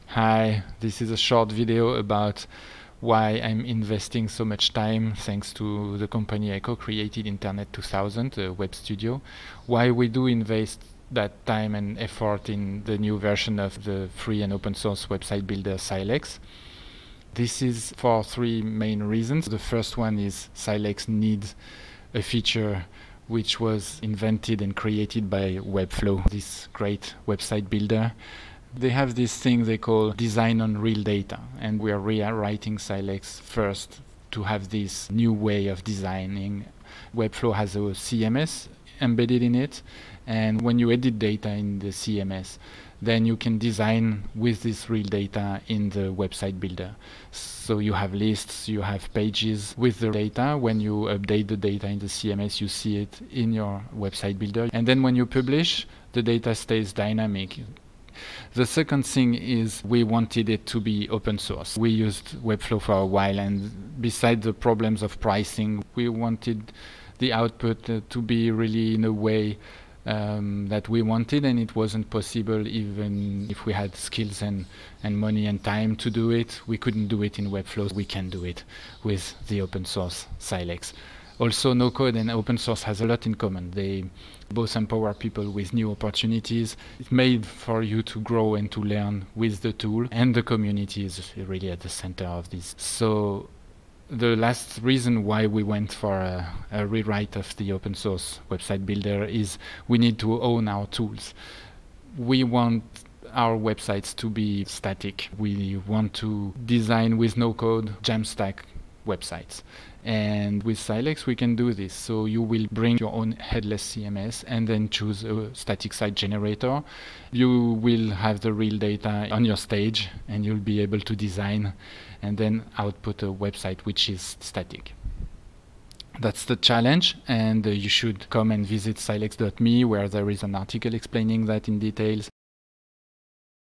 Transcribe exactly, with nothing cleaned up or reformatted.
Hi, this is a short video about why I'm investing so much time thanks to the company I co-created, Internet two thousand, a web studio. Why we do invest that time and effort in the new version of the free and open source website builder Silex. This is for three main reasons. The first one is Silex needs a feature which was invented and created by Webflow, this great website builder. They have this thing they call design on real data, and we are rewriting Silex first to have this new way of designing. Webflow has a C M S embedded in it, and when you edit data in the C M S, then you can design with this real data in the website builder. So you have lists, you have pages with the data. When you update the data in the C M S, you see it in your website builder. And then when you publish, the data stays dynamic. The second thing is we wanted it to be open source. We used Webflow for a while, and besides the problems of pricing, we wanted the output uh, to be really in a way Um, that we wanted, and it wasn't possible even if we had skills and, and money and time to do it. We couldn't do it in Webflow. We can do it with the open source Silex. Also, no code and open source has a lot in common. They both empower people with new opportunities. It's made for you to grow and to learn with the tool, and the community is really at the center of this. So the last reason why we went for a, a rewrite of the open source website builder is we need to own our tools. We want our websites to be static. We want to design with no code, Jamstack websites. And with Silex we can do this. So you will bring your own headless C M S and then choose a static site generator. You will have the real data on your stage, and you'll be able to design and then output a website which is static. That's the challenge, and uh, you should come and visit silex dot me, where there is an article explaining that in details.